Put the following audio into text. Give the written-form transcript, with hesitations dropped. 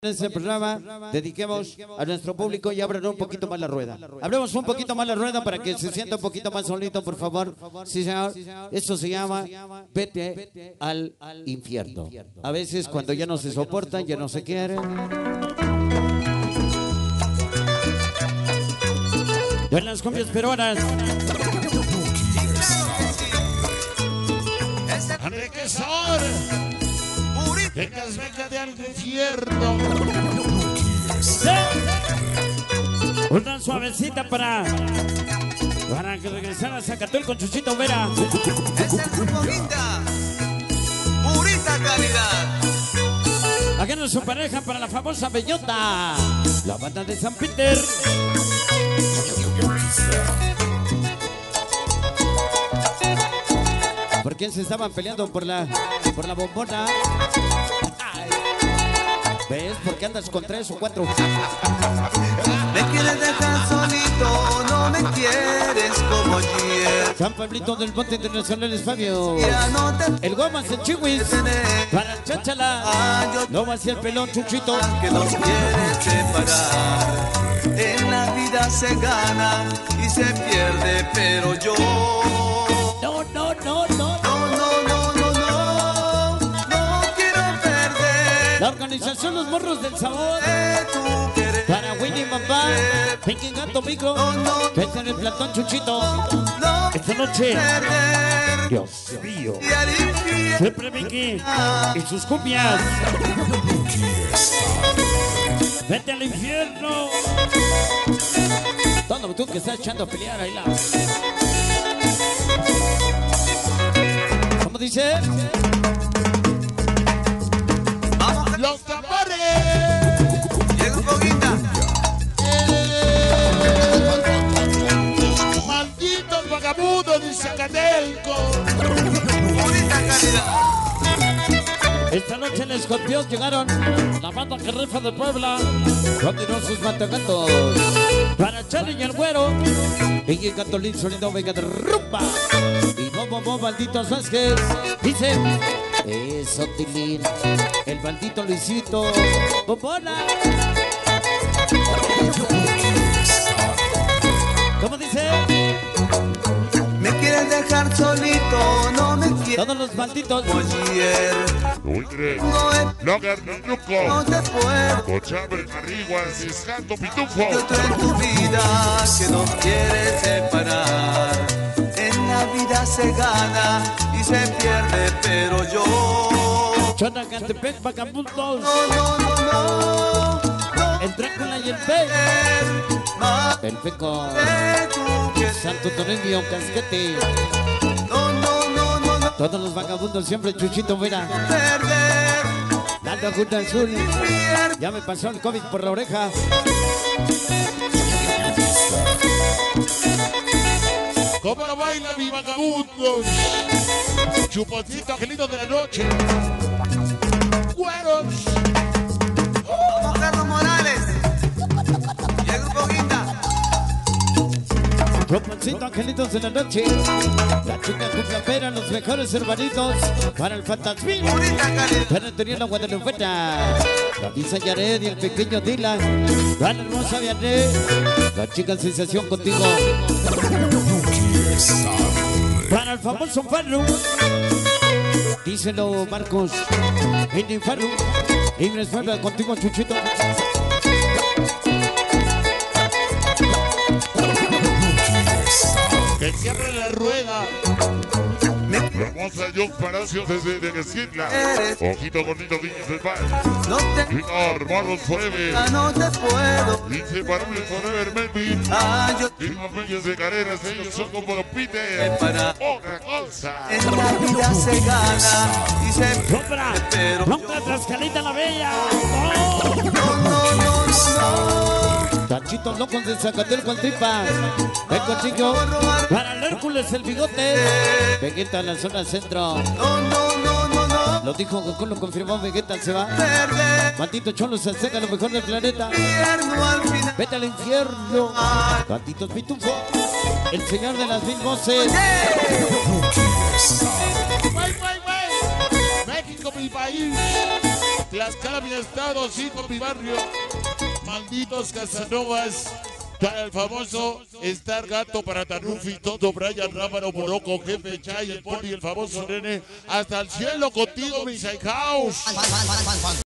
En este programa dediquemos a nuestro público y abran un poquito más la rueda. Abramos un poquito más la rueda para que se sienta un poquito más solito, por favor. Sí, señor. Esto se llama Vete al infierno. A veces cuando ya no se soportan, ya no se quieren. En las cumbias peruanas. Enriquezor, vengas, venga de al infierno. Una suavecita para que regresara a Zacatel con Chuchito Vera. Es el grupo Guinda, purita calidad. Aquí en su pareja para la famosa Bellota, la banda de San Peter. ¿Por quién se estaban peleando? Por la bombona. Ay. ¿Ves? ¿Por qué andas con 3 o 4? Me quieres dejar solito, no me quieres como ayer. San Pablito del Monte Internacional es Fabio. Ya no te El Gomas, el Chihuis. Para Cháchala. No va hacia el pelón, Chuchito. que nos quiere separar. En la vida se gana y se pierde, pero yo No. no quiero perder. La organización Los Morros del Sabor. Tu querer. Para Winnie Mamá. Pinky Gato Micro. Vete en el platón, Chuchito. No Esta noche. perder. Dios mío. Y al infierno. Siempre Vicky y sus cumbias. Vete al infierno. Todo tú que estás echando a pelear ahí la. ¿Cómo dice? Vamos, Los tambores. llega un poquito. Malditos vagabundos de Zacatelco. Purita calidad. Esta noche en Escorpión llegaron la banda que rifa de Puebla. Continuó sus matacantos. Para Charlie y el Güero. Y el Gatolín sonido venga de rumba. Y Bobo Malditos Vázquez. Dice: eso, Tilín. El maldito Luisito. Bobona. ¿Cómo dice? Me quieres dejar solito, no me quieres Todos los malditos. como ayer. Ultre, No es, Logar no Niñuco, te puedo. Cochabre Carriguas, Ciscando Pitufo. Yo otro en tu vida que nos quiere separar. En la vida se gana y se pierde, pero yo Chona Cantepec, Vagabundos. no El Drácula y el Pez. más El Peco. de tu querer. Santo Toribio, Casquete. No Todos los vagabundos siempre Chuchito Vera. perder. Dando Junta Azul. Infierno. Ya me pasó el COVID por la oreja. ¿Cómo no baila mi vagabundos? Chuponcito, angelito de la noche. Güeros. Vamos, Carlos Morales. Llega un poquito. Troponcito, angelitos de la noche. La chica cucapera, los mejores hermanitos. Para el fantasmín. Purita calidad. Para Antonio la Guadalupana. La Visa Yared y el pequeño Dylan. La hermosa Vianney. La chica sensación contigo. Para el famoso Farru. Díselo, Marcos. Indy Farru. Ingres Farru contigo, Chuchito. Que cierre la rueda. La hermosa John Palacios desde Esquitla. Ojito gordito, niños del pan. No te Víctor, Morros Forever. no te puedo. Dice para mí Forever, Melvin. Yo Y los bellos de carreras, ellos son como Peter. para Otra cosa. en la vida se gana y se ¡Compra! pero ¡Compra Trascalita la Bella! no. Tachitos locos de Zacatel con tripa. El cochillo. Para el Hércules el bigote. Vegeta en la zona centro. No. Lo dijo Goku, lo confirmó Vegeta, se va. Perder. Maldito Cholo se acerca a lo mejor del planeta. Infierno al final. Vete al infierno. Malditos pitufo. El señor de las mil voces. México, mi país. Tlaxcala, mi estado, sí, con mi barrio. Malditos Casanovas. Para el famoso Star Gato, para Tanufi, todo, Brian Rámano, Boroco, Jefe Chay, el Pony, el famoso Nene. Hasta el cielo contigo, mi House.